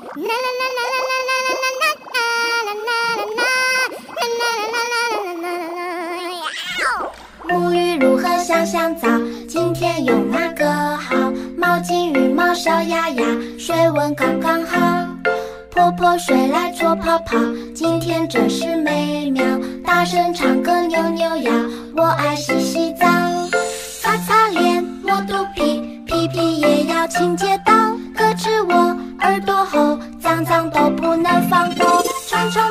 沐浴如何香香皂？今天用哪个好？毛巾、羽毛、小鸭鸭，水温刚刚好。泼泼水来搓泡泡，今天真是美妙。大声唱歌扭扭腰，我爱洗洗澡。擦擦脸，摸肚皮，屁屁也要清洁到。咯吱我耳朵后，脏脏都不能放动。冲冲